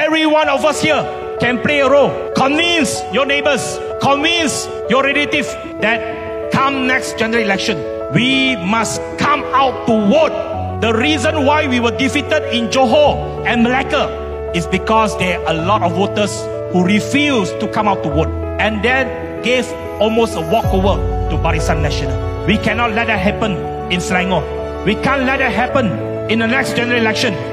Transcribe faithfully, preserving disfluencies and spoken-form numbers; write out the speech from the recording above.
every one of us here can play a role. Convince your neighbors, convince your relative that come next general election, we must come out to vote. The reason why we were defeated in Johor and Malacca is because there are a lot of voters who refused to come out to vote and then gave almost a walkover to Barisan Nasional. We cannot let that happen in Selangor. We can't let that happen in the next general election.